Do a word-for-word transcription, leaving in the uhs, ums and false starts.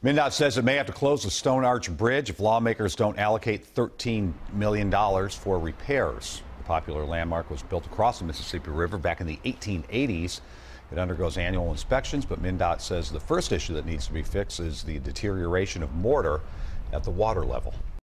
MnDOT says it may have to close the Stone Arch Bridge if lawmakers don't allocate thirteen million dollars for repairs. The popular landmark was built across the Mississippi River back in the eighteen eighties. It undergoes annual inspections, but MnDOT says the first issue that needs to be fixed is the deterioration of mortar at the water level.